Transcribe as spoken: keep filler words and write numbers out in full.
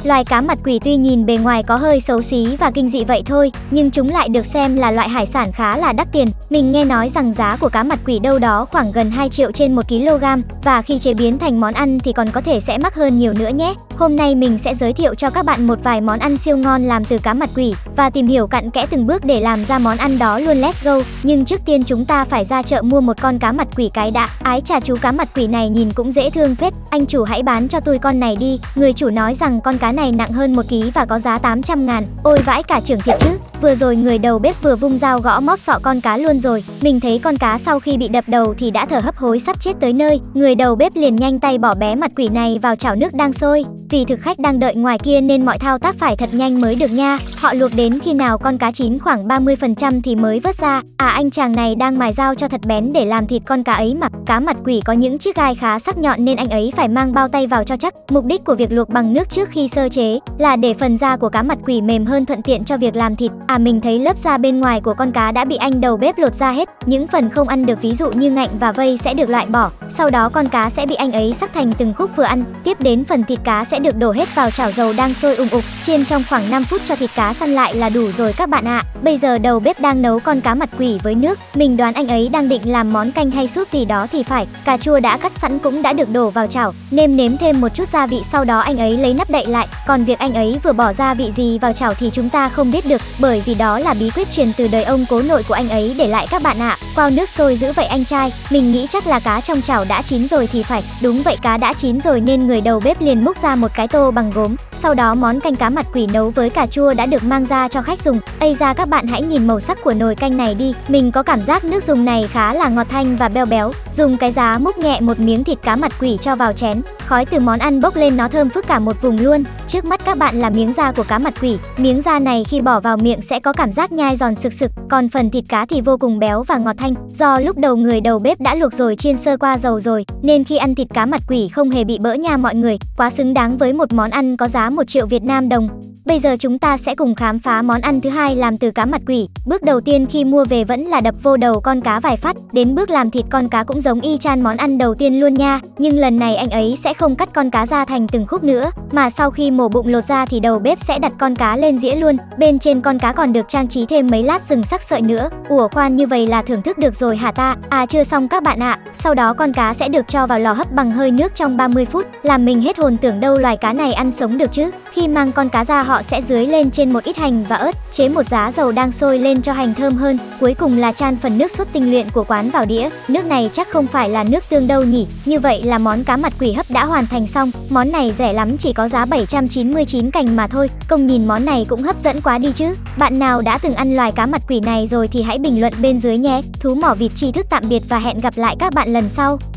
Loài cá mặt quỷ tuy nhìn bề ngoài có hơi xấu xí và kinh dị vậy thôi, nhưng chúng lại được xem là loại hải sản khá là đắt tiền. Mình nghe nói rằng giá của cá mặt quỷ đâu đó khoảng gần hai triệu trên một ki lô gam, và khi chế biến thành món ăn thì còn có thể sẽ mắc hơn nhiều nữa nhé. Hôm nay mình sẽ giới thiệu cho các bạn một vài món ăn siêu ngon làm từ cá mặt quỷ và tìm hiểu cặn kẽ từng bước để làm ra món ăn đó luôn. Let's go! Nhưng trước tiên chúng ta phải ra chợ mua một con cá mặt quỷ cái đã. Ái chà, chú cá mặt quỷ này nhìn cũng dễ thương phết. Anh chủ hãy bán cho tôi con này đi. Người chủ nói rằng con cá này nặng hơn một ký và có giá tám trăm ngàn. Ôi vãi cả trưởng thiệt chứ. Vừa rồi người đầu bếp vừa vung dao gõ móp sọ con cá luôn rồi. Mình thấy con cá sau khi bị đập đầu thì đã thở hấp hối sắp chết tới nơi. Người đầu bếp liền nhanh tay bỏ bé mặt quỷ này vào chảo nước đang sôi. Vì thực khách đang đợi ngoài kia nên mọi thao tác phải thật nhanh mới được nha. Họ luộc đến khi nào con cá chín khoảng ba mươi phần trăm thì mới vớt ra. À, anh chàng này đang mài dao cho thật bén để làm thịt con cá ấy mà. Cá mặt quỷ có những chiếc gai khá sắc nhọn nên anh ấy phải mang bao tay vào cho chắc. Mục đích của việc luộc bằng nước trước khi sơ chế là để phần da của cá mặt quỷ mềm hơn, thuận tiện cho việc làm thịt. À, mình thấy lớp da bên ngoài của con cá đã bị anh đầu bếp lột ra hết. Những phần không ăn được ví dụ như ngạnh và vây sẽ được loại bỏ. Sau đó con cá sẽ bị anh ấy sắc thành từng khúc vừa ăn. Tiếp đến phần thịt cá sẽ được đổ hết vào chảo dầu đang sôi ùng ục. Chiên trong khoảng năm phút cho thịt cá săn lại là đủ rồi các bạn ạ. À, bây giờ đầu bếp đang nấu con cá mặt quỷ với nước. Mình đoán anh ấy đang định làm món canh hay súp gì đó thì phải. Cà chua đã cắt sẵn cũng đã được đổ vào chảo, nêm nếm thêm một chút gia vị, sau đó anh ấy lấy nắp đậy lại. Còn việc anh ấy vừa bỏ gia vị gì vào chảo thì chúng ta không biết được, bởi vì đó là bí quyết truyền từ đời ông cố nội của anh ấy để lại các bạn ạ. À, wow, nước sôi dữ vậy anh trai. Mình nghĩ chắc là cá trong chảo đã chín rồi thì phải. Đúng vậy, cá đã chín rồi nên người đầu bếp liền múc ra một cái tô bằng gốm. Sau đó món canh cá mặt quỷ nấu với cà chua đã được mang ra cho khách dùng. Ây da, các bạn hãy nhìn màu sắc của nồi canh này đi. Mình có cảm giác nước dùng này khá là ngọt thanh và béo béo. Dùng cái giá múc nhẹ một miếng thịt cá mặt quỷ cho vào chén. Khói từ món ăn bốc lên, nó thơm phức cả một vùng luôn. Trước mắt các bạn là miếng da của cá mặt quỷ. Miếng da này khi bỏ vào miệng sẽ có cảm giác nhai giòn sực sực. Còn phần thịt cá thì vô cùng béo và ngọt thanh. Do lúc đầu người đầu bếp đã luộc rồi chiên sơ qua dầu rồi, nên khi ăn thịt cá mặt quỷ không hề bị bỡ nha mọi người. Quá xứng đáng với một món ăn có giá một triệu Việt Nam đồng. Bây giờ chúng ta sẽ cùng khám phá món ăn thứ hai làm từ cá mặt quỷ. Bước đầu tiên khi mua về vẫn là đập vô đầu con cá vài phát. Đến bước làm thịt con cá cũng giống y chang món ăn đầu tiên luôn nha. Nhưng lần này anh ấy sẽ không cắt con cá ra thành từng khúc nữa, mà sau khi mổ bụng lột ra thì đầu bếp sẽ đặt con cá lên dĩa luôn. Bên trên con cá còn được trang trí thêm mấy lát rừng sắc sợi nữa. Ủa khoan, như vậy là thưởng thức được rồi hả ta? À chưa xong các bạn ạ. À, sau đó con cá sẽ được cho vào lò hấp bằng hơi nước trong ba mươi phút. Làm mình hết hồn, tưởng đâu loài cá này ăn sống được chứ. Khi mang con cá ra họ sẽ dưới lên trên một ít hành và ớt, chế một giá dầu đang sôi lên cho hành thơm hơn. Cuối cùng là chan phần nước sốt tinh luyện của quán vào đĩa. Nước này chắc không phải là nước tương đâu nhỉ. Như vậy là món cá mặt quỷ hấp đã hoàn thành xong. Món này rẻ lắm, chỉ có giá bảy trăm chín mươi chín cành mà thôi. Công nhìn món này cũng hấp dẫn quá đi chứ. Bạn nào đã từng ăn loài cá mặt quỷ này rồi thì hãy bình luận bên dưới nhé. Thú mỏ vịt tri thức tạm biệt và hẹn gặp lại các bạn lần sau.